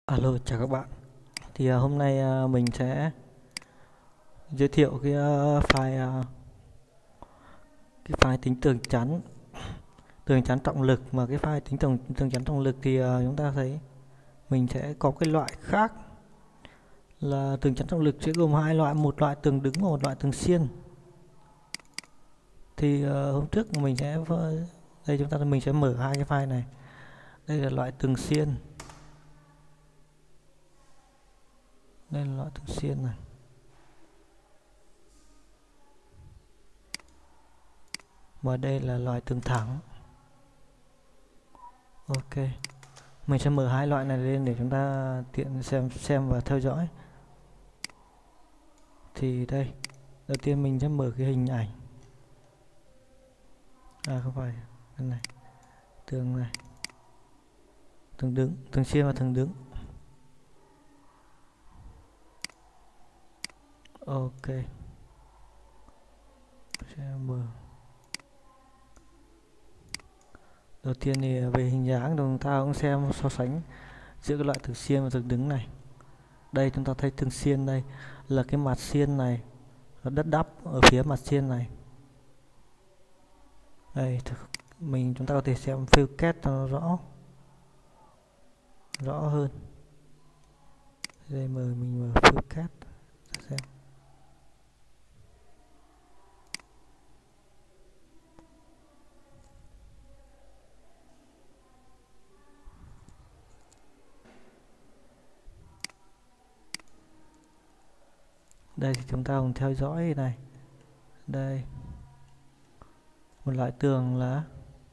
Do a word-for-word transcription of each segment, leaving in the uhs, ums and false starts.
Alo, chào các bạn. Thì à, hôm nay à, mình sẽ giới thiệu cái à, file à, cái file tính tường chắn, tường chắn trọng lực. Mà cái file tính tường tường chắn trọng lực thì à, chúng ta thấy mình sẽ có cái loại khác là tường chắn trọng lực sẽ gồm hai loại, một loại tường đứng và một loại tường xiên. Thì à, hôm trước mình sẽ đây chúng ta mình sẽ mở hai cái file này. Đây là loại tường xiên. Đây là loại tường xiên này. Và đây là loại tường thẳng. Ok. Mình sẽ mở hai loại này lên để chúng ta tiện xem xem và theo dõi. Thì đây, đầu tiên mình sẽ mở cái hình ảnh. À không phải, cái này. Tường này. Tường đứng, tường xiên và tường đứng. Ok. Sẽ mở. Đầu tiên thì về hình dáng chúng ta cũng xem so sánh giữa cái loại tường xiên và tường đứng này. Đây chúng ta thấy tường xiên đây là cái mặt xiên này, nó đất đắp ở phía mặt xiên này. Đây mình chúng ta có thể xem phiêu kết cho nó rõ rõ hơn. Đây mời mình mở phiêu kết xem. Đây thì chúng ta cùng theo dõi này. Đây một loại tường là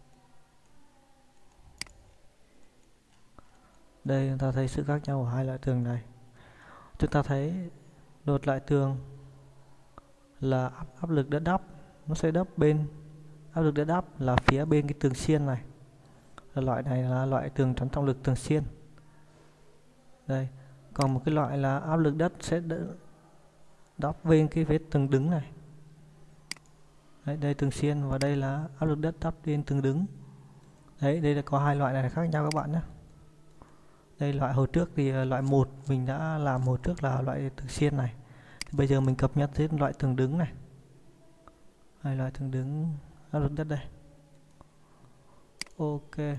đây chúng ta thấy sự khác nhau của hai loại tường này. Chúng ta thấy một loại tường là áp, áp lực đất đắp, nó sẽ đắp bên áp lực đất đắp là phía bên cái tường xiên này. Loại này là loại tường chắn trọng lực tường xiên. Đây, còn một cái loại là áp lực đất sẽ đắp bên cái phía tường đứng này. Đấy, đây tường xiên và đây là áp lực đất đắp bên tường đứng. Đấy, đây là có hai loại này khác nhau các bạn nhé. Đây loại hồi trước thì loại một mình đã làm hồi trước là loại tường xiên này. Thì bây giờ mình cập nhật đến loại tường đứng này. Hai loại tường đứng áp lực đất đây. Ok.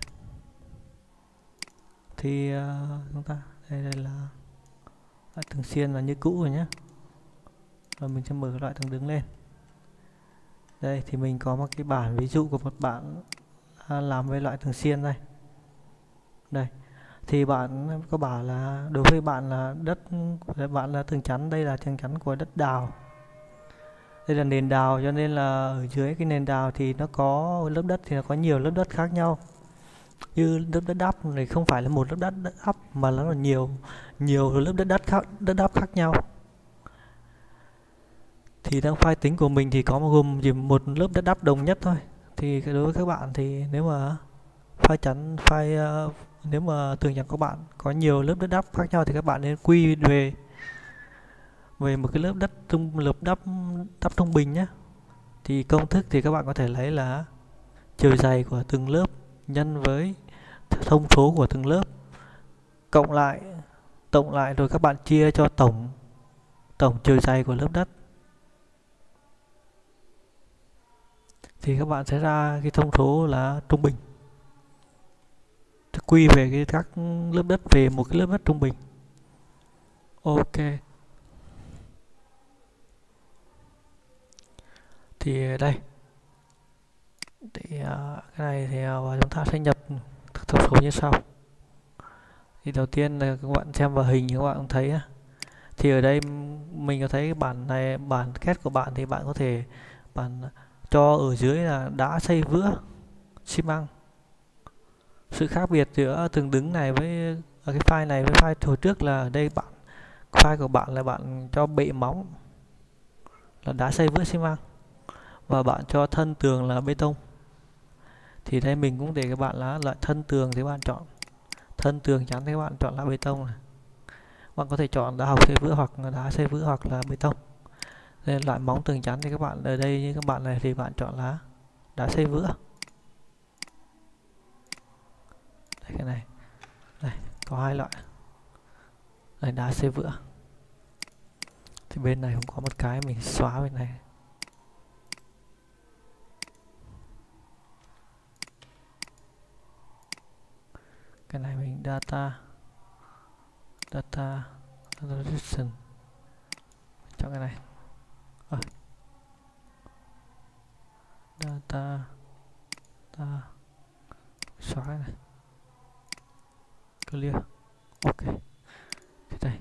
Thì uh, chúng ta đây, đây là loại tường xiên là như cũ rồi nhé. Rồi mình sẽ mở loại tường đứng lên. Đây thì mình có một cái bản ví dụ của một bạn làm với loại tường xiên đây. Đây thì bạn có bảo là đối với bạn là đất bạn là tường chắn, đây là tường chắn của đất đào. Đây là nền đào cho nên là ở dưới cái nền đào thì nó có lớp đất thì nó có nhiều lớp đất khác nhau. Như lớp đất đắp này không phải là một lớp đất đắp mà nó là nhiều nhiều lớp đất đất khác đất đắp khác nhau. Thì trong file tính của mình thì có một gồm chỉ một lớp đất đắp đồng nhất thôi. Thì đối với các bạn thì nếu mà file chắn file uh, nếu mà tường chắn các bạn có nhiều lớp đất đắp khác nhau thì các bạn nên quy về về một cái lớp đất trung lớp đắp đắp trung bình nhé. Thì công thức thì các bạn có thể lấy là chiều dày của từng lớp nhân với thông số của từng lớp cộng lại tổng lại rồi các bạn chia cho tổng tổng chiều dày của lớp đất. Thì các bạn sẽ ra cái thông số là trung bình. Quy về cái các lớp đất về một cái lớp đất trung bình. Ok. Thì đây. Thì uh, cái này thì uh, chúng ta sẽ nhập thông số như sau. Thì đầu tiên là các bạn xem vào hình các bạn cũng thấy. Thì ở đây mình có thấy cái bản này, bản kết của bạn thì bạn có thể bạn cho ở dưới là đá xây vữa xi măng. Sự khác biệt giữa tường đứng này với ở cái file này với file hồi trước là ở đây bạn file của bạn là bạn cho bệ móng là đá xây vữa xi măng và bạn cho thân tường là bê tông. Thì đây mình cũng để các bạn là loại thân tường thì bạn chọn thân tường chắn thì các bạn chọn là bê tông này. Bạn có thể chọn đá học xây vữa hoặc là đá xây vữa hoặc là bê tông. Nên loại móng tường chắn thì các bạn ở đây như các bạn này thì bạn chọn là đá xây vữa. Đây cái này. Đây có hai loại. Đây, đá xây vữa. Thì bên này không có một cái, mình xóa bên này. Cái này mình data data resolution, chọn cái này. À, data data xóa cái này, clear. Ok, thế đây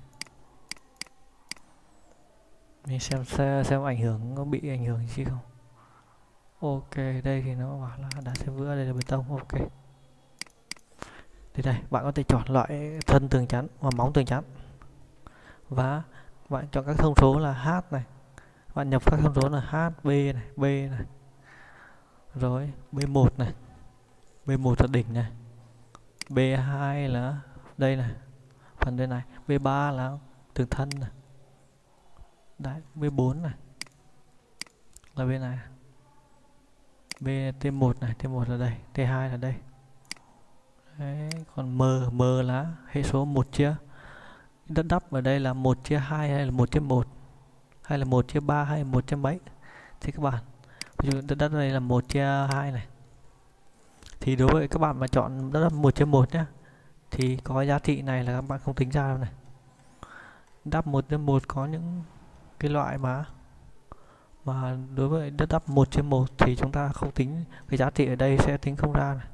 mình xem xem, xem ảnh hưởng có bị ảnh hưởng gì không. Ok, đây thì nó bảo là đá xây vữa, đây là bê tông. Ok, thì đây bạn có thể chọn loại thân tường chắn và móng tường chắn, và bạn chọn các thông số là H này, bạn nhập các thông số là H, B này, B này, rồi B một này, B một là đỉnh này, B hai là đây này, phần đây này, B ba là tường thân này, đấy, B bốn này là bên này, B T một này, T một là đây, T hai là đây. Đấy, còn M, M là hệ số một chia đất đắp ở đây là một chia hai hay là một chia một, hay là một chia ba hay là một chia mấy. Thì các bạn, ví dụ đất đắp đây là một chia hai này. Thì đối với các bạn mà chọn đất đắp một chia một nhé, thì có giá trị này là các bạn không tính ra đâu này. Đắp một chia một có những cái loại mà mà đối với đất đắp một chia một thì chúng ta không tính, cái giá trị ở đây sẽ tính không ra này.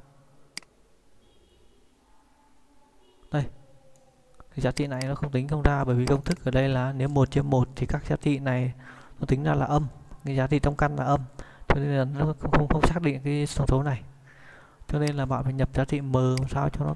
Đây, cái giá trị này nó không tính không ra, bởi vì công thức ở đây là nếu một chia một thì các giá trị này nó tính ra là âm, cái giá trị trong căn là âm, cho nên là nó không không, không xác định cái thông số này. Cho nên là bạn phải nhập giá trị m sao cho nó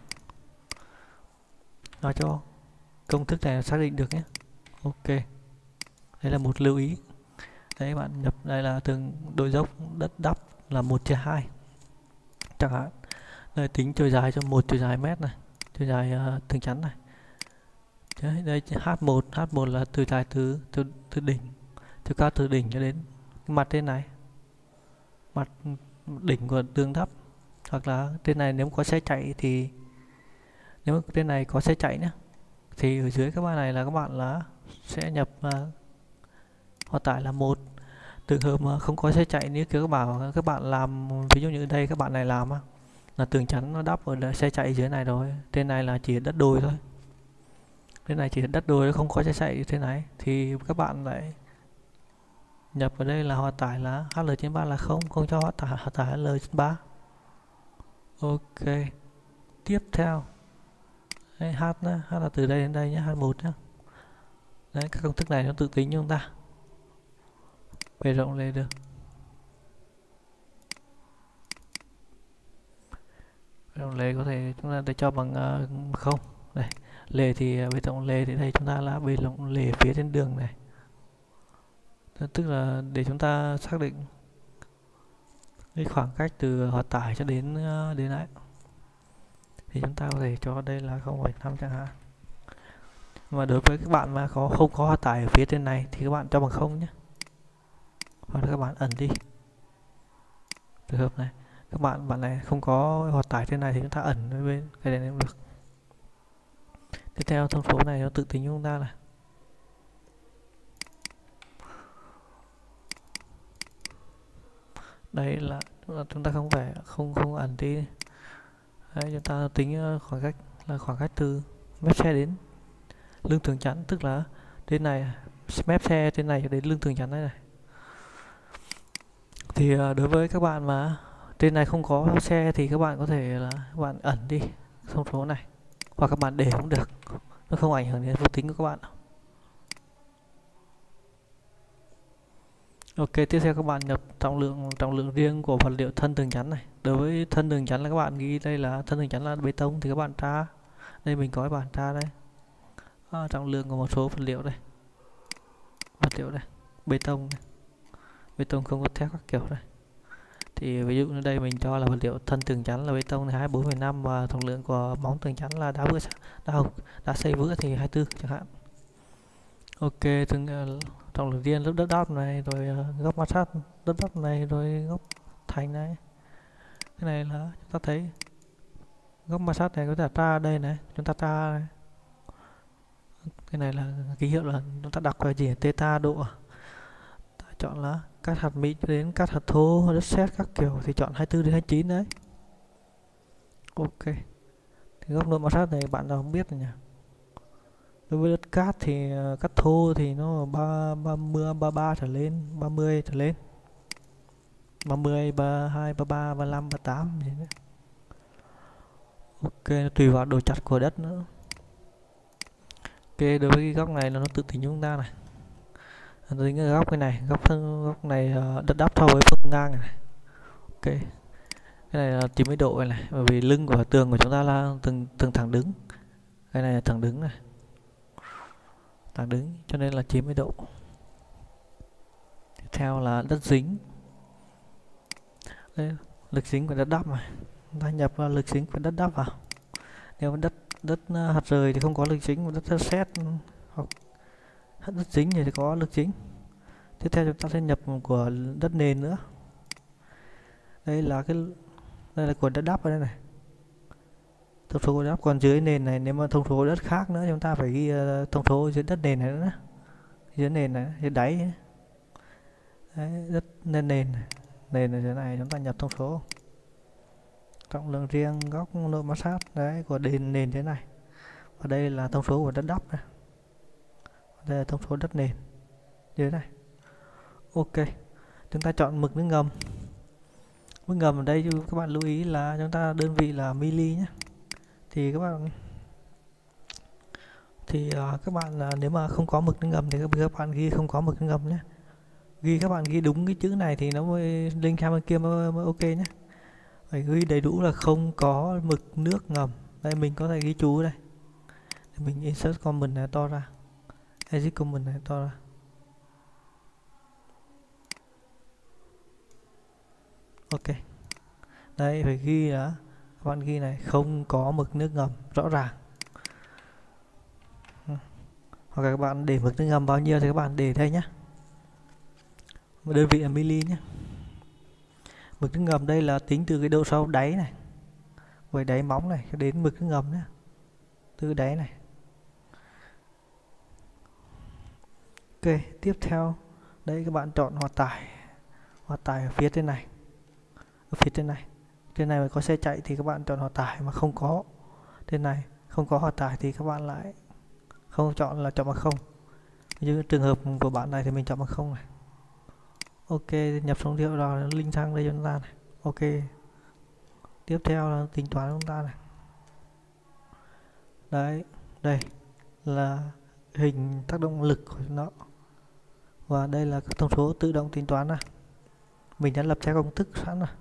nói cho công thức này xác định được nhé. Ok, đây là một lưu ý. Đấy, bạn nhập đây là tường độ dốc đất đắp là một chia hai chẳng hạn. Đây, tính chiều dài cho một chiều dài mét này, chiều dài uh, tường chắn này. Đấy, đây H một, H một là chiều dài từ từ từ đỉnh, chiều cao từ đỉnh cho đến cái mặt trên này, mặt đỉnh của tường đắp. Hoặc là trên này nếu có xe chạy thì nếu trên này có xe chạy nhé, thì ở dưới các bạn này là các bạn là sẽ nhập uh, hòa tải là một. Trường hợp mà không có xe chạy, nếu các bảo các bạn làm, ví dụ như ở đây các bạn này làm á, là tường chắn nó đắp ở xe chạy dưới này rồi, trên này là chỉ đất đồi thôi, trên này chỉ đất đồi, không có xe chạy thế này, thì các bạn lại nhập ở đây là hòa tải là H L trên ba là không, không cho hòa tải hòa tải H L trên ba. Ok, tiếp theo đây, H đó, H là từ đây đến đây nhé, H một nhé. Đấy, các công thức này nó tự tính cho chúng ta bề rộng lên được. Bề rộng lề có thể chúng ta để cho bằng uh, không. Đây, lề thì bề rộng lề thì đây chúng ta là bề rộng lề phía trên đường này. Tức là để chúng ta xác định cái khoảng cách từ hòa tải cho đến uh, đến đấy, thì chúng ta có thể cho đây là không phẩy năm chẳng hạn. Mà đối với các bạn mà có không có hòa tải ở phía trên này thì các bạn cho bằng không nhé, hoặc là các bạn ẩn đi. Trường hợp này các bạn bạn này không có hòa tải trên này thì chúng ta ẩn bên cái này cũng được. Tiếp theo thông số này nó tự tính cho chúng ta này. Đây là chúng ta không phải không không ẩn đi. Đấy, chúng ta tính khoảng cách là khoảng cách từ mép xe đến lưng tường chắn, tức là trên này mép xe trên này cho đến lưng tường chắn đây này. Thì đối với các bạn mà trên này không có xe thì các bạn có thể là các bạn ẩn đi thông số này, hoặc các bạn để cũng được, nó không ảnh hưởng đến vô tính của các bạn. Ok, tiếp theo các bạn nhập trọng lượng trọng lượng riêng của vật liệu thân tường chắn này. Đối với thân tường chắn là các bạn ghi đây là thân tường chắn là bê tông, thì các bạn tra đây, mình có cái bảng tra đây, à, trọng lượng của một số vật liệu đây, vật liệu đây, bê tông này. Bê tông không có thép các kiểu đây. Thì ví dụ như đây mình cho là vật liệu thân tường chắn là bê tông thì hai mươi bốn phẩy năm, và trọng lượng của móng tường chắn là đá vữa đá hộc đá xây vữa thì hai mươi tư chẳng hạn. Ok, từng uh, trọng lượng riêng lớp đất đắp này, rồi uh, góc ma sát đất đắp này, rồi góc thành này. Cái này là chúng ta thấy góc ma sát này có thể tra đây này, chúng ta tra này. Cái này là ký hiệu là chúng ta đọc là gì? Theta độ. Ta chọn là cắt hạt mịn đến cắt hạt thô, đất sét các kiểu thì chọn hai mươi tư đến hai mươi chín đấy. Ok. Thì góc độ ma sát này bạn nào không biết rồi nhỉ? Đối với đất cát thì cát thô thì nó ba ba mươi ba ba trở lên, ba mươi trở lên. ba mươi, ba mươi hai, ba mươi ba, ba mươi lăm, ba mươi tám gì nữa. Ok, tùy vào độ chặt của đất nữa. Ok, đối với cái góc này là nó tự tính chúng ta này. Tính cái góc cái này, góc góc này đất đắp so với phương ngang này. Ok. Cái này là chín mươi độ này, này, bởi vì lưng của tường của chúng ta là tường tường thẳng đứng. Cái này là thẳng đứng này. Thẳng đứng cho nên là chín mươi độ. Tiếp theo là đất dính. Đây, lực dính của đất đắp này. Chúng ta nhập vào lực dính của đất đắp vào. Nếu đất đất hạt rời thì không có lực dính, đất, đất sét hoặc đất dính thì có lực dính. Tiếp theo chúng ta sẽ nhập của đất nền nữa. Đây là cái đây là của đất đắp ở đây này. Thông số của đất đắp, còn dưới nền này nếu mà thông số đất khác nữa chúng ta phải ghi uh, thông số dưới đất nền này nữa. Dưới nền này, dưới đáy. Đấy, đất nền nền này. Nền này dưới này chúng ta nhập thông số. Trọng lượng riêng, góc độ ma sát đấy của nền nền thế này. Và đây là thông số của đất đắp này. Đây là thông số đất nền dưới này. Ok, chúng ta chọn mực nước ngầm. Mức ngầm ở đây các bạn lưu ý là chúng ta đơn vị là mili nhé. Thì các bạn thì uh, các bạn uh, nếu mà không có mực nước ngầm thì các bạn ghi không có mực nước ngầm nhé. Ghi các bạn ghi đúng cái chữ này thì nó mới link sang bên kia mới, mới ok nhé. Phải ghi đầy đủ là không có mực nước ngầm. Đây mình có thể ghi chú đây. Để mình insert comment này to ra. Exit comment này to ra. Ok. Đây phải ghi là các bạn ghi này không có mực nước ngầm rõ ràng. Hoặc là các bạn để mực nước ngầm bao nhiêu thì các bạn để đây nhé. Đơn vị là mili nhé. Mực nước ngầm đây là tính từ cái độ sâu đáy này, với đáy móng này đến mực nước ngầm nhé. Từ đáy này. Ok, tiếp theo đây các bạn chọn hòa tải. Hòa tải ở phía trên này. Ở phía trên này. Trên này mà có xe chạy thì các bạn chọn hòa tải, mà không có trên này không có hòa tải thì các bạn lại không chọn, là chọn bằng không. Như trường hợp của bạn này thì mình chọn bằng không này. Ok, nhập số liệu rồi link sang đây cho chúng ta này. Ok, tiếp theo là tính toán chúng ta này. Đấy, đây là hình tác động lực của nó, và đây là các thông số tự động tính toán này. Mình đã lập ra công thức sẵn rồi.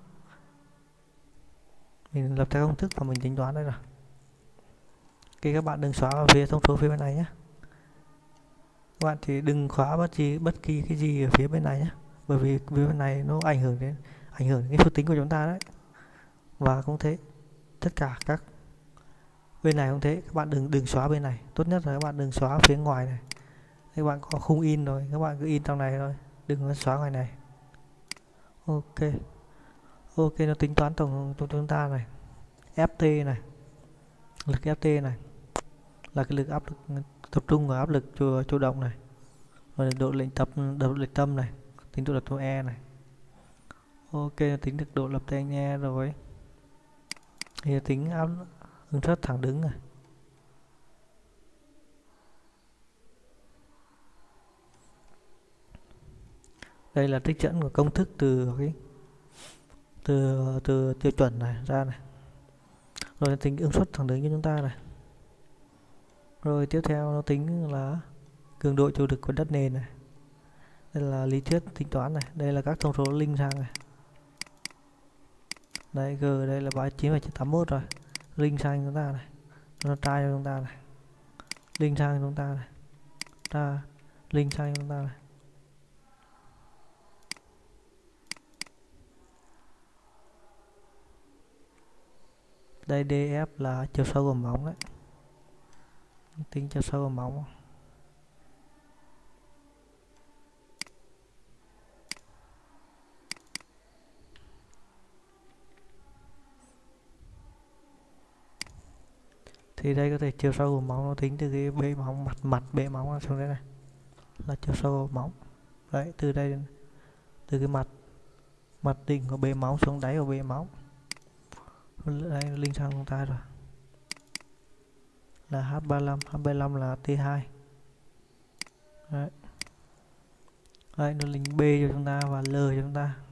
Mình lập ra công thức và mình tính toán đây rồi. Ok, các bạn đừng xóa vào phía thông số phía bên này nhé. Các bạn thì đừng khóa bất kỳ bất kỳ cái gì ở phía bên này nhé, bởi vì phía bên này nó ảnh hưởng đến ảnh hưởng đến cái phép tính của chúng ta đấy. Và cũng thế, tất cả các bên này cũng thế, các bạn đừng đừng xóa bên này. Tốt nhất là các bạn đừng xóa phía ngoài này. Các bạn có khung in rồi, các bạn cứ in trong này thôi, đừng có xóa ngoài này. Ok. Ok, nó tính toán tổng của chúng ta này. ép tê này, lực ép tê này là cái lực áp lực tập trung và áp lực chủ, chủ động này. Rồi độ lệnh tập độ lệch tâm này, tính độ lập tâm E này. Ok, tính được độ lập tâm E rồi. Thì tính áp ứng suất thẳng đứng này. Đây là trích dẫn của công thức từ cái từ từ tiêu chuẩn này ra này. Rồi tính ứng suất thẳng đứng cho chúng ta này. Rồi tiếp theo nó tính là cường độ chịu lực của đất nền này. Đây là lý thuyết tính toán này. Đây là các thông số link sang này. Đây G đây là ba mươi chín phẩy tám mươi mốt rồi. Link sang chúng ta này. Nó trai cho chúng ta này. Link sang chúng ta này. Ra link sang chúng ta này. Đây đê ép là chiều sâu của móng đấy. Tính chiều sâu của móng. Thì đây có thể chiều sâu của móng nó tính từ cái bề móng, mặt mặt bề móng xuống đây này là chiều sâu của móng. Đấy, từ đây từ cái mặt mặt đỉnh của bề móng xuống đáy của bề móng. Đây link sang chúng ta rồi là H ba mươi lăm, H ba mươi lăm là T hai. Đấy. Đây nó link B cho chúng ta và L cho chúng ta.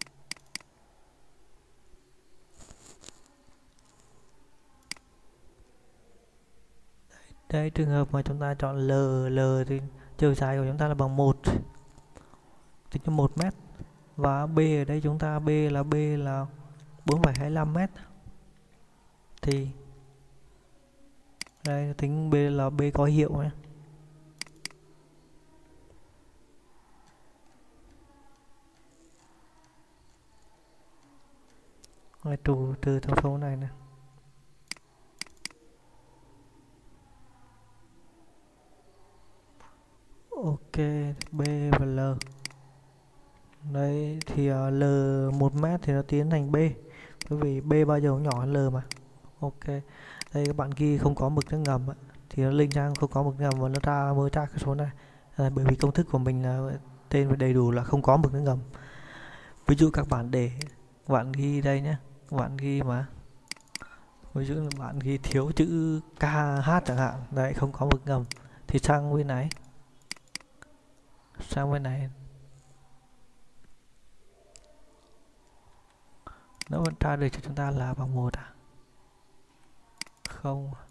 Đây, trường hợp mà chúng ta chọn L, L thì chiều dài của chúng ta là bằng một, tính cho một mét. Và B ở đây chúng ta B là B là bốn phẩy hai lăm mét. Thì đây tính B là B có hiệu nhé. Rồi trừ từ thông số này nè. Ok, B và L. Đấy thì uh, L một mét thì nó tiến thành B. Bởi vì B bao giờ cũng nhỏ hơn L mà. Ok. Đây các bạn ghi không có mực nước ngầm ấy, thì nó link sang không có mực nước ngầm và nó ra mới ra cái số này. À, bởi vì công thức của mình là tên và đầy đủ là không có mực nước ngầm. Ví dụ các bạn để các bạn ghi đây nhé. Các bạn ghi mà ví dụ là bạn ghi thiếu chữ K H chẳng hạn, đấy không có mực ngầm thì sang bên này sang bên này nó vẫn tra được cho chúng ta là bằng một à? Không.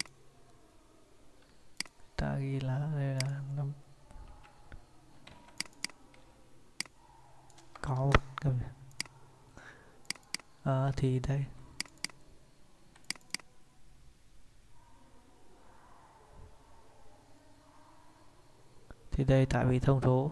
Ta ghi là đây là năm có một ngầm. À, thì đây thì đây tại vì thông số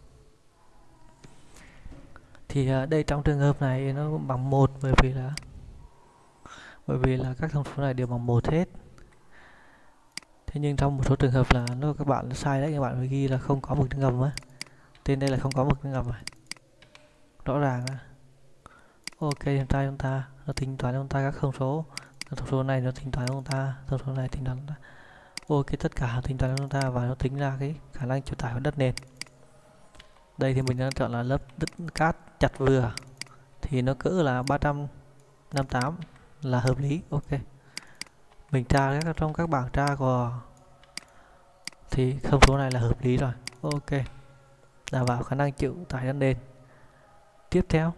thì uh, đây trong trường hợp này nó bằng một bởi vì là bởi vì là các thông số này đều bằng một hết. Thế nhưng trong một số trường hợp là nó các bạn sai đấy, các bạn phải ghi là không có mực nước ngầm á. Tên đây là không có mực nước ngầm này. Rõ ràng á. Ok, chúng ta chúng ta nó tính toán chúng ta các thông số. Thông số này nó tính toán chúng ta, thông số này tính toán chúng ta. Ok, tất cả tính toán chúng ta và nó tính ra cái khả năng chịu tải của đất nền. Đây thì mình đã chọn là lớp đất cát chặt vừa thì nó cỡ là ba trăm năm mươi tám là hợp lý. Ok, mình tra các trong các bảng tra của thì thông số này là hợp lý rồi. Ok, đảm bảo khả năng chịu tải đất nền. Tiếp theo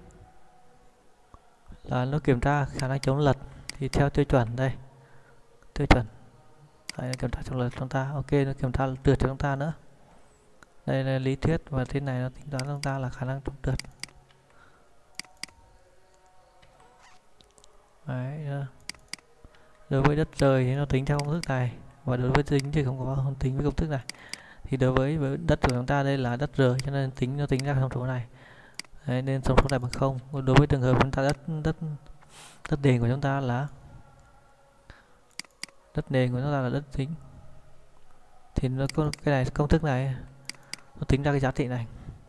là nó kiểm tra khả năng chống lật thì theo tiêu chuẩn đây, tiêu chuẩn đây là kiểm tra chống lật chúng ta. Ok, nó kiểm tra trượt cho chúng ta nữa. Đây là lý thuyết và thế này nó tính toán chúng ta là khả năng chống trượt. Đấy, đối với đất rời thì nó tính theo công thức này, và đối với tính thì không có không tính với công thức này. Thì đối với, với đất của chúng ta đây là đất rời cho nên tính nó tính ra thông số này. Đấy, nên thông số này bằng không. Đối với trường hợp chúng ta đất đất đất nền của chúng ta là đất nền của chúng ta là đất tính thì nó có cái này công thức này nó tính ra cái giá trị này,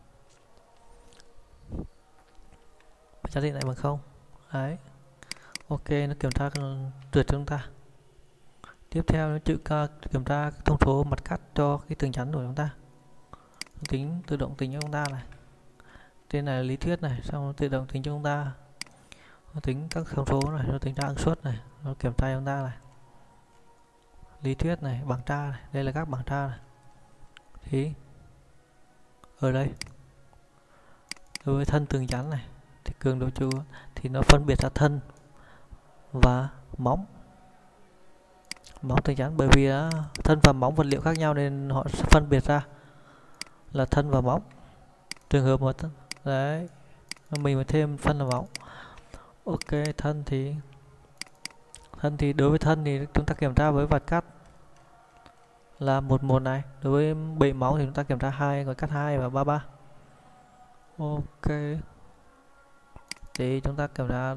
giá trị này bằng không. Đấy. Ok, nó kiểm tra trượt cho chúng ta. Tiếp theo nó chữ kiểm tra thông số mặt cắt cho cái tường chắn của chúng ta, nó tính tự động tính cho chúng ta này. Trên này là lý thuyết này, xong nó tự động tính cho chúng ta, nó tính các thông số này, nó tính ra ăng suất này, nó kiểm tra cho chúng ta này. Lý thuyết này, bảng tra này, đây là các bảng tra này. Thì ở đây đối với thân tường chắn này thì cường độ trụ thì nó phân biệt ra thân và móng móng tường chắn, bởi vì đó, thân và móng vật liệu khác nhau nên họ sẽ phân biệt ra là thân và móng. Trường hợp mà thân, đấy mình phải thêm phân và móng. Ok, thân thì thân thì đối với thân thì chúng ta kiểm tra với vạch cắt là một một này, đối với bệ móng thì chúng ta kiểm tra hai, còn cắt hai và ba ba. Ok, thì chúng ta kiểm tra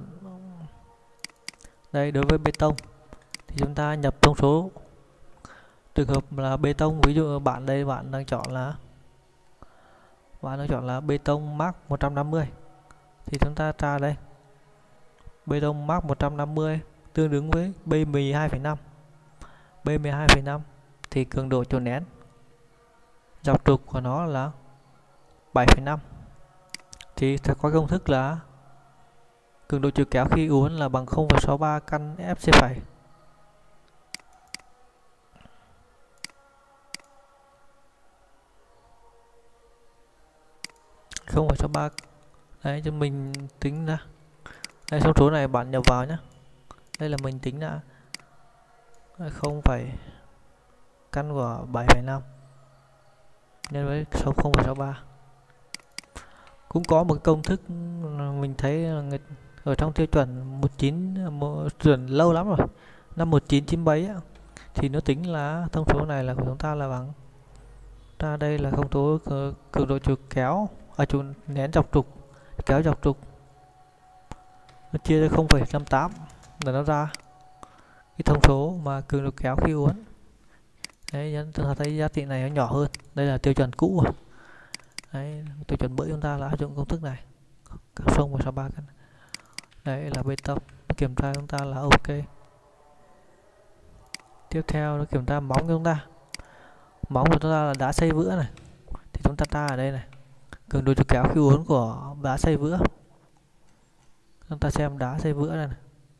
đây. Đối với bê tông thì chúng ta nhập thông số. Trường hợp là bê tông, ví dụ bạn đây bạn đang chọn là bạn đang chọn là bê tông Mark một trăm năm mươi thì chúng ta tra đây bê tông Mark một trăm năm mươi tương đương với B mười hai phẩy năm B mười hai phẩy năm thì cường độ chỗ nén dọc trục của nó là bảy phẩy năm. Thì sẽ có công thức là cường độ chiều kéo khi uốn là bằng không phẩy sáu ba căn F C phẩy. không phẩy sáu ba. Đấy, cho mình tính ra. Đây, số số này bạn nhập vào nhé. Đây là mình tính ra không phẩy căn của bảy phẩy năm nhân với số không phẩy sáu ba. Cũng có một công thức mình thấy ở trong tiêu chuẩn một chín, chuẩn lâu lắm rồi, năm một chín chín bảy á, thì nó tính là thông số này là của chúng ta là bằng ra đây là thông số cường độ chiều kéo ở à, chỗ nén dọc trục, kéo dọc trục nó chia ra không phẩy năm tám là nó ra cái thông số mà cường độ kéo khi uốn. Đấy, chúng ta thấy giá trị này nó nhỏ hơn. Đây là tiêu chuẩn cũ rồi. Đấy, tiêu chuẩn mới chúng ta là áp dụng công thức này không phẩy sáu ba căn. Đấy là bê tông. Kiểm tra chúng ta là ok. Tiếp theo nó kiểm tra móng của chúng ta. Móng của chúng ta là đá xây vữa này. Thì chúng ta tra ở đây này, cường độ chiều kéo khi uốn của đá xây vữa. Chúng ta xem đá xây vữa này, này.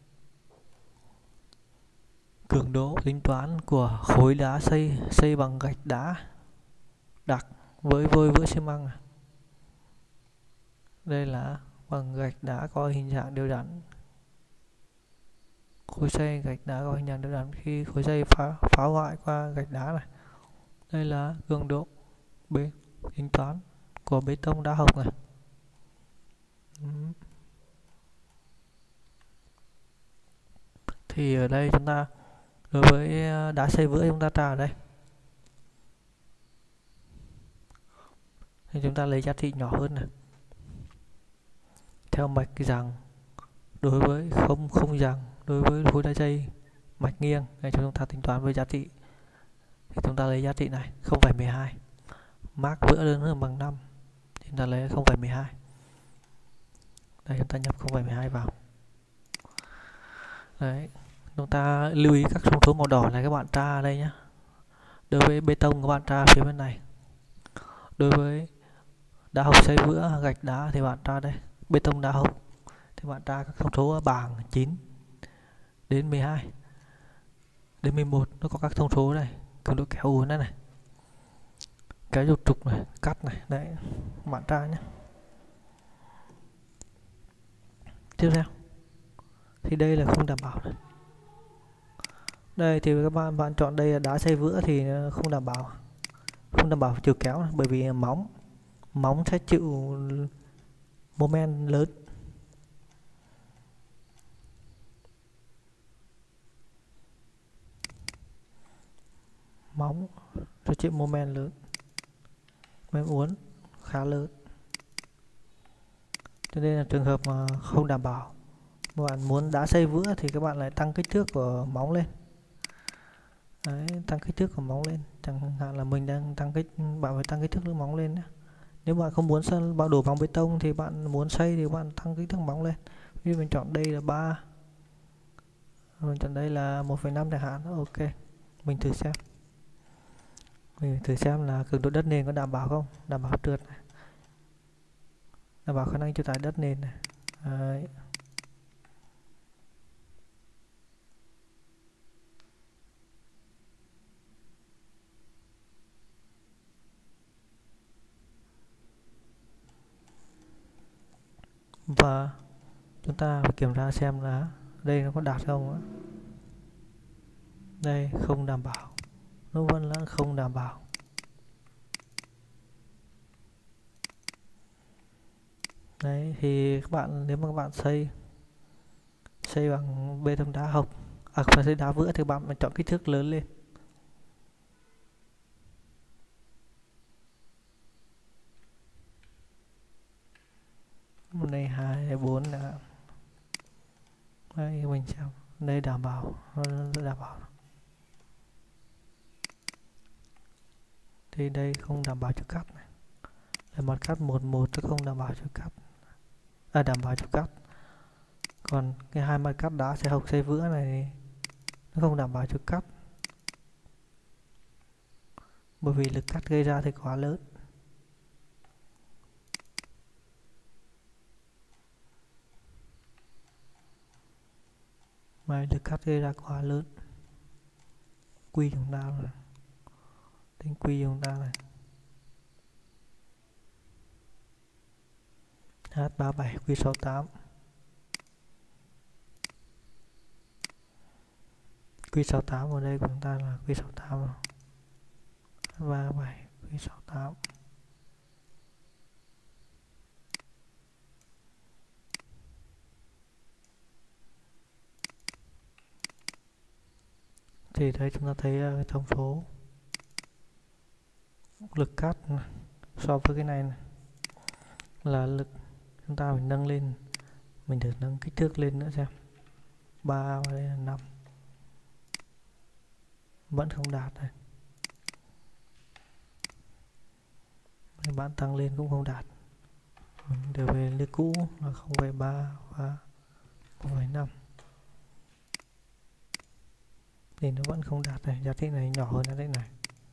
Cường độ tính toán của khối đá xây xây bằng gạch đá đặc với vôi vữa xi măng. Đây là bằng gạch đá có hình dạng đều đặn. Khối xây gạch đá có hình dạng đều đặn khi khối xây phá, phá hoại qua gạch đá này. Đây là cường độ B tính toán của bê tông đá hộc này. Ừ. Thì ở đây chúng ta đối với đá xây vữa chúng ta tra ở đây. Thì chúng ta lấy giá trị nhỏ hơn này. Theo mạch rằng đối với không không rằng đối với khối đá xây mạch nghiêng để cho chúng ta tính toán với giá trị. Thì chúng ta lấy giá trị này không phẩy mười hai. Mác vữa lớn hơn bằng năm. Thì chúng ta lấy không phẩy mười hai. Đây chúng ta nhập không phẩy mười hai vào. Đấy, chúng ta lưu ý các thông số màu đỏ này các bạn tra ở đây nhé. Đối với bê tông các bạn tra phía bên này. Đối với đá hộc xây vữa gạch đá thì bạn tra đây. Bê tông đá hộc thì bạn tra các thông số bảng chín đến mười hai đến mười một, nó có các thông số này, cường độ kéo uốn này này, kéo dọc trục này, cắt này, đấy bạn tra nhé. Tiếp theo thì đây là không đảm bảo này. Đây thì các bạn bạn chọn đây là đá xây vữa thì không đảm bảo, không đảm bảo chiều kéo này, bởi vì móng móng sẽ chịu moment lớn. Móng sẽ chịu moment lớn, moment uốn khá lớn. Cho nên là trường hợp mà không đảm bảo, các bạn muốn đá xây vữa thì các bạn lại tăng kích thước của móng lên. Đấy, tăng kích thước của móng lên, chẳng hạn là mình đang tăng kích, bạn phải tăng kích thước móng lên nhé. Nếu bạn không muốn xây bao đổ bằng bê tông thì bạn muốn xây thì bạn tăng kích thước móng lên. Ví dụ mình chọn đây là ba, mình chọn đây là một phẩy năm chẳng hạn. Ok, mình thử xem. Mình thử xem là cường độ đất nền có đảm bảo không, đảm bảo trượt này, đảm bảo khả năng chịu tải đất nền này. Đấy. Và chúng ta phải kiểm tra xem là đây nó có đạt không. Đây không đảm bảo, nó vẫn là không đảm bảo. Đấy thì các bạn, nếu mà các bạn xây xây bằng bê tông đá hộc, à phải xây đá vữa thì bạn phải chọn kích thước lớn lên. Đây hai bốn là đây mình xem đây đảm bảo, đảm bảo. Thì đây không đảm bảo chiều cắt này. Đây mặt cắt một một chứ không đảm bảo chiều cắt. À đảm bảo chiều cắt. Còn cái hai mặt cắt đá xây hộc xây vữa này nó không đảm bảo chiều cắt. bởi vì lực cắt gây ra thì quá lớn. Mà lực cắt gây ra quá lớn. Quy chúng ta là tính quy chúng ta này H ba mươi bảy quy sáu mươi tám, quy sáu mươi tám ở đây của chúng ta là quy sáu mươi tám rồi. ba mươi bảy quy sáu mươi tám. Thì đây chúng ta thấy cái thông số lực cắt so với cái này, này là lực chúng ta phải nâng lên, mình thử nâng kích thước lên nữa xem. Ba và đây là năm, vẫn không đạt này. Bạn tăng lên cũng không đạt, đều về lên cũ là không phẩy ba và không phẩy năm thì nó vẫn không đạt này, giá trị này nhỏ hơn giá trị này.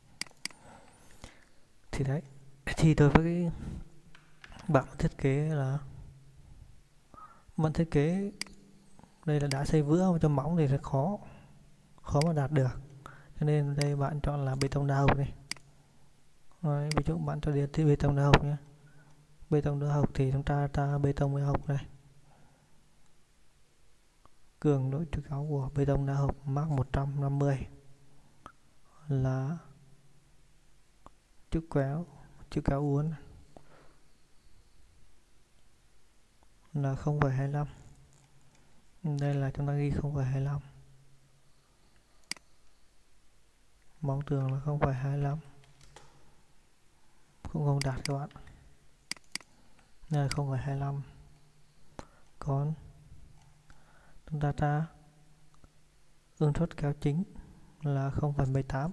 Thì đấy, thì đối với cái bạn thiết kế là bạn thiết kế đây là đá xây vữa cho móng thì rất khó khó mà đạt được, cho nên đây bạn chọn là bê tông đa hộc này. Rồi, ví dụ bạn cho điện bê tông đa hộc nhé. Bê tông đa hộc thì chúng ta ta bê tông đa hộc này, cường độ chiều cao của bê tông đa hộc mắc một trăm năm mươi là chiều kéo chiều kéo uốn là không phẩy hai mươi lăm. Đây là chúng ta ghi không phẩy hai mươi lăm. Móng tường là không phẩy hai mươi lăm, cũng không đạt các bạn. Đây là không phẩy hai mươi lăm. Còn chúng ta ta ương suất kéo chính là không phẩy mười tám.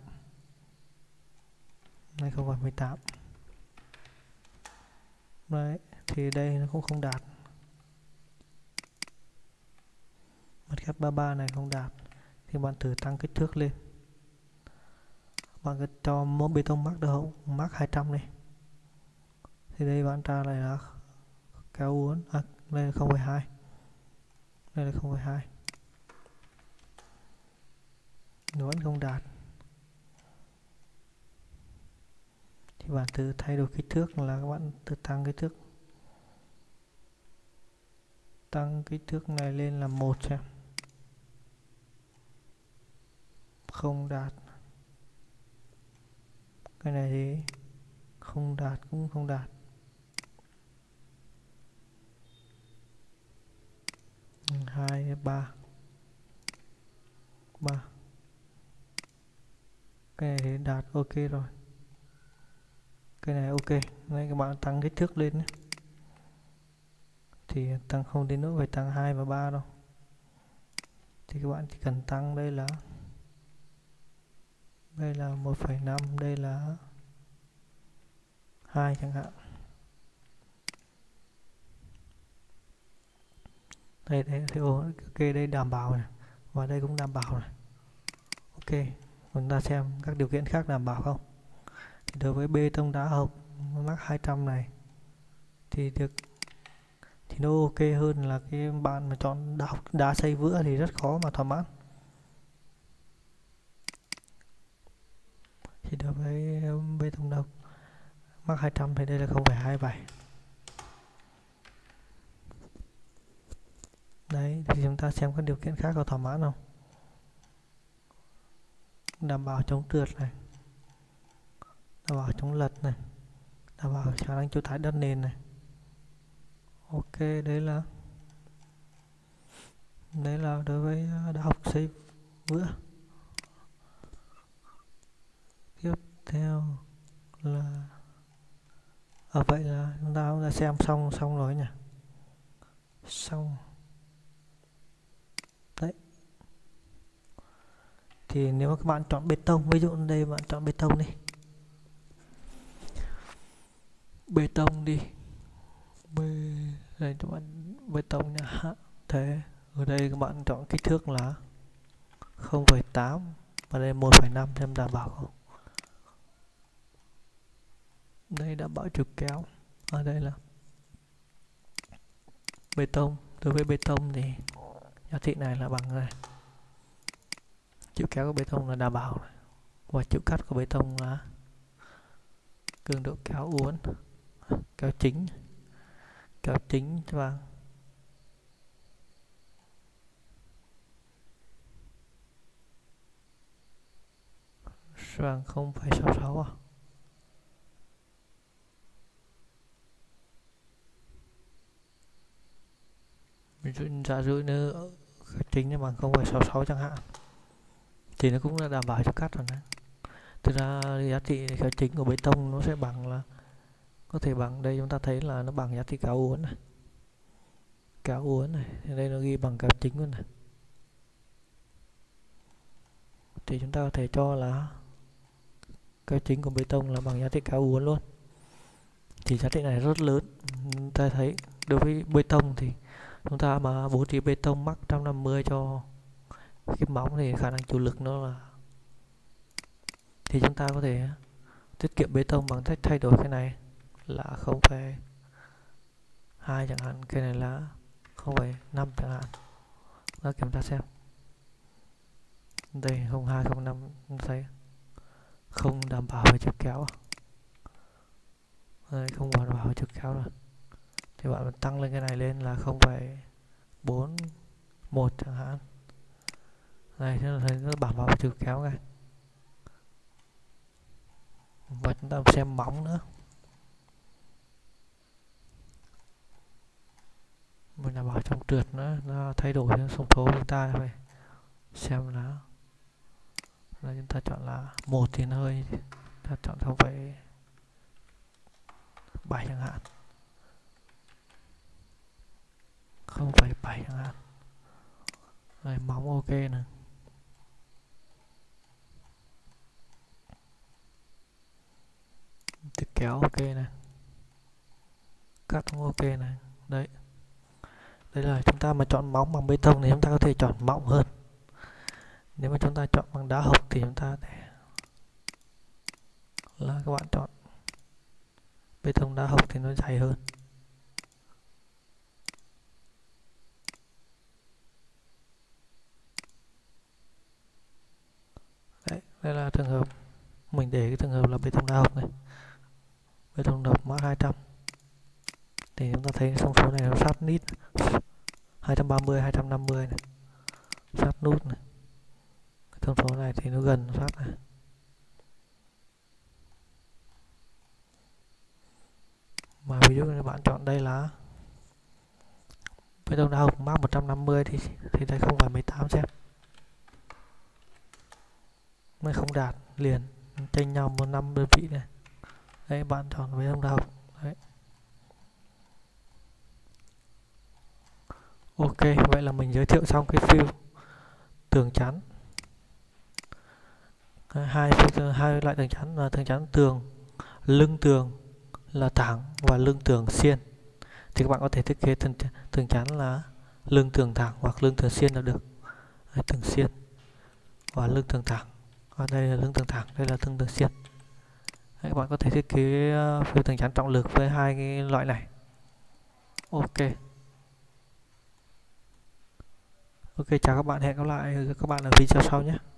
Đây không phẩy mười tám. Đấy, thì đây nó cũng không đạt. Mặt ghép ba mươi ba này không đạt thì bạn thử tăng kích thước lên. Bạn cứ cho mỗi bê tông mắc được không? Mắc hai trăm đi. Thì đây bạn tra lại là kéo uốn, à, đây là không phẩy hai. Đây là không phẩy hai. Nó vẫn không đạt. Thì bạn thử thay đổi kích thước là các bạn thử tăng kích thước. Tăng kích thước này lên là một xem. Không đạt. Cái này thì không đạt cũng không đạt. Hai, ba. Ba. Cái này thì đạt ok rồi. Cái này ok. Đây các bạn tăng kích thước lên nhé. Thì tăng không đến nỗi phải tăng hai và ba đâu. Thì các bạn chỉ cần tăng đây là đây là một phẩy năm, đây là hai chẳng hạn. Đây đây thì ok, đây đảm bảo này, và đây cũng đảm bảo này. Ok, chúng ta xem các điều kiện khác đảm bảo không. Thì đối với bê tông đá hộc mắc hai trăm này thì được thì nó ok hơn là cái bạn mà chọn đá, đá xây vữa thì rất khó mà thỏa mãn. Thì đối với bê tông đá hộc mắc hai trăm thì đây là không phẩy hai bảy. Đấy, thì chúng ta xem các điều kiện khác có thỏa mãn không. Đảm bảo chống trượt này, đảm bảo chống lật này, đảm bảo khả năng chịu tải đất nền này. Ok, đấy là đấy là đối với đá hộc xây vữa. Tiếp theo là ở vậy là chúng ta đã xem xong xong rồi nhỉ. Xong. Đấy. Thì nếu mà các bạn chọn bê tông, ví dụ đây bạn chọn bê tông đi. Bê tông đi. Bê đây các bạn bê tông nha. Thế ở đây các bạn chọn kích thước là không phẩy tám và đây một phẩy năm, xem đảm bảo không. Đây đảm bảo chiều kéo. Ở đây là bê tông. Đối với bê tông thì giá trị này là bằng này. Chiều kéo của bê tông là đảm bảo này. Và chiều cắt của bê tông là cường độ kéo uốn, kéo chính, kéo chính và xoàng không phẩy sáu sáu à. Ví dụ giả dụ như kéo chính là bằng không phẩy sáu sáu chẳng hạn, thì nó cũng là đảm bảo cho cắt rồi đấy. Thực ra giá trị kéo chính của bê tông nó sẽ bằng là có thể bằng đây, chúng ta thấy là nó bằng giá trị kéo uốn này, kéo uốn này, thì đây nó ghi bằng kéo chính luôn này, thì chúng ta có thể cho là kéo chính của bê tông là bằng giá trị kéo uốn luôn. Thì giá trị này rất lớn. Chúng ta thấy đối với bê tông thì chúng ta mà bố trí bê tông mắc một trăm năm mươi cho cái móng thì khả năng chịu lực nó là, thì chúng ta có thể tiết kiệm bê tông bằng cách thay đổi cái này là không phẩy hai chẳng hạn, cái này là không phẩy năm chẳng hạn. Đó, kiểm tra xem. Đây không hai không năm, thấy không đảm bảo về chiều kéo. Đây không đảm bảo về chiều kéo rồi. Thì bạn tăng lên cái này lên là không phẩy bốn một chẳng hạn. Đây chúng ta thấy nó đảm bảo về chiều kéo này. Và chúng ta xem móng nữa. Mình đảm bảo trong trượt nữa, nó thay đổi thông số chúng ta phải xem là, là chúng ta chọn là một thì nó hơi, ta chọn không phẩy bảy chẳng hạn, không phẩy bảy chẳng hạn. Đây, móng ok nè. Tiếp kéo ok này, cắt cũng ok này. Đấy, đây là chúng ta mà chọn móng bằng bê tông thì chúng ta có thể chọn mỏng hơn. Nếu mà chúng ta chọn bằng đá hộc thì chúng ta để là các bạn chọn bê tông đá hộc thì nó dày hơn. Đấy, đây là trường hợp mình để cái trường hợp là bê tông đá hộc này, bê tông đá hộc mát hai trăm, thì chúng ta thấy thông số này nó sát nít hai trăm ba mươi, hai trăm năm mươi này, sát nút này. Cái thông số này thì nó gần sát này. Mà ví dụ như bạn chọn đây là bê tông đá hộc mát một trăm năm mươi thì thì đây không phải mười tám xem. Mới không đạt liền, chênh nhau một năm đơn vị này. Đấy, bạn chọn bê tông đá hộc. Đấy. Ok, vậy là mình giới thiệu xong cái fill tường chắn. Hai hai loại tường chắn là tường chắn tường, lưng tường là thẳng và lưng tường xiên. Thì các bạn có thể thiết kế tường, tường chắn là lưng tường thẳng hoặc lưng tường xiên là được. Đây, tường xiên và lưng tường thẳng. Và đây là lưng tường thẳng, đây là lưng tường xiên. Đấy, các bạn có thể thiết kế fill tường chắn trọng lực với hai cái loại này. Ok. Ok, chào các bạn, hẹn gặp lại các bạn ở video sau nhé.